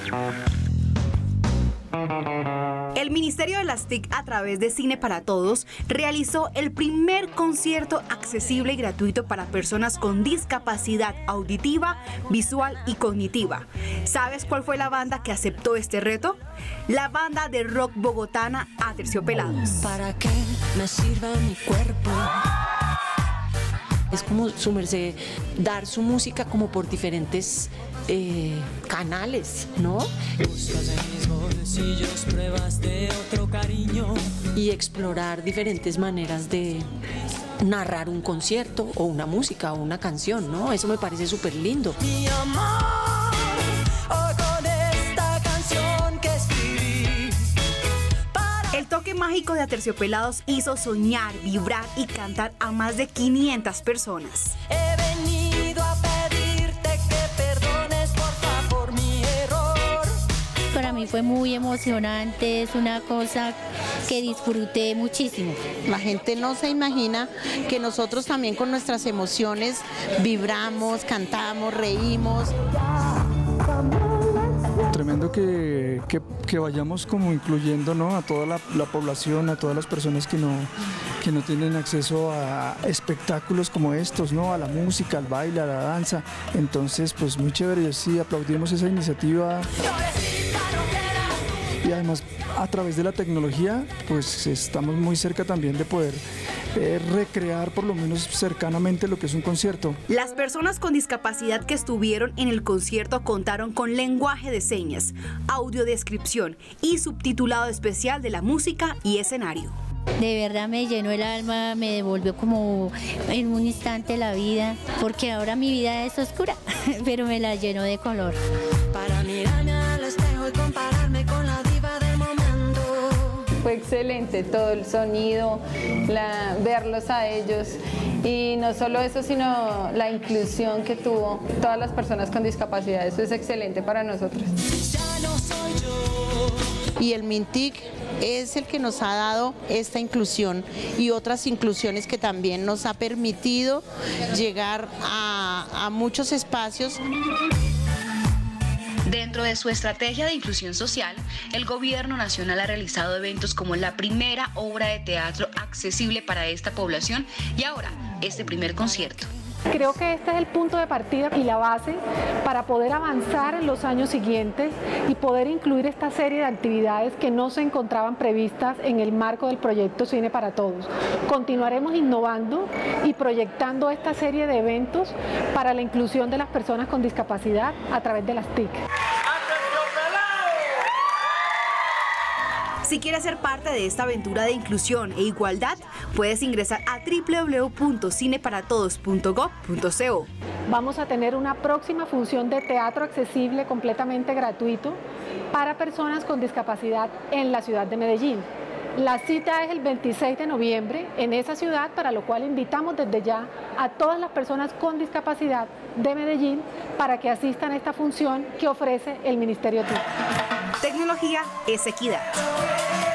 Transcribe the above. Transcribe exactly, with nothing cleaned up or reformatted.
El Ministerio de las T I C, a través de Cine para Todos, realizó el primer concierto accesible y gratuito para personas con discapacidad auditiva, visual y cognitiva. ¿Sabes cuál fue la banda que aceptó este reto? La banda de rock bogotana Aterciopelados. ¿Para qué me sirve mi cuerpo? Es como su merced dar su música como por diferentes eh, canales, ¿no? Buscas en mis bolsillos pruebas de otro cariño. Y explorar diferentes maneras de narrar un concierto o una música o una canción, ¿no? Eso me parece súper lindo. Mi amor, oh, con esta canción que escribí. El toque mágico de Aterciopelados hizo soñar, vibrar y cantar a más de quinientas personas. He venido a pedirte que perdones por favor mi error. Para mí fue muy emocionante, es una cosa que disfruté muchísimo. La gente no se imagina que nosotros también con nuestras emociones vibramos, cantamos, reímos. Tremendo que, que, que vayamos como incluyendo, ¿no?, a toda la, la población, a todas las personas que no, que no tienen acceso a espectáculos como estos, ¿no?, a la música, al baile, a la danza. Entonces, pues muy chévere, sí, aplaudimos esa iniciativa. Y además, a través de la tecnología, pues estamos muy cerca también de poder eh, recrear por lo menos cercanamente lo que es un concierto. Las personas con discapacidad que estuvieron en el concierto contaron con lenguaje de señas, audiodescripción y subtitulado especial de la música y escenario. De verdad me llenó el alma, me devolvió como en un instante la vida, porque ahora mi vida es oscura, pero me la llenó de color. Para mirarme al espejo y compararme con la diva del momento. Fue excelente todo el sonido, la, verlos a ellos y no solo eso, sino la inclusión que tuvo todas las personas con discapacidad. Eso es excelente para nosotros. Ya no soy yo. Y el MINTIC es el que nos ha dado esta inclusión y otras inclusiones que también nos ha permitido llegar a, a muchos espacios. Dentro de su estrategia de inclusión social, el Gobierno Nacional ha realizado eventos como la primera obra de teatro accesible para esta población y ahora este primer concierto. Creo que este es el punto de partida y la base para poder avanzar en los años siguientes y poder incluir esta serie de actividades que no se encontraban previstas en el marco del proyecto Cine para Todos. Continuaremos innovando y proyectando esta serie de eventos para la inclusión de las personas con discapacidad a través de las T I C. Si quieres ser parte de esta aventura de inclusión e igualdad, puedes ingresar a w w w punto cine para todos punto gob punto co. Vamos a tener una próxima función de teatro accesible completamente gratuito para personas con discapacidad en la ciudad de Medellín. La cita es el veintiséis de noviembre en esa ciudad, para lo cual invitamos desde ya a todas las personas con discapacidad de Medellín para que asistan a esta función que ofrece el Ministerio T I C. Tecnología es equidad.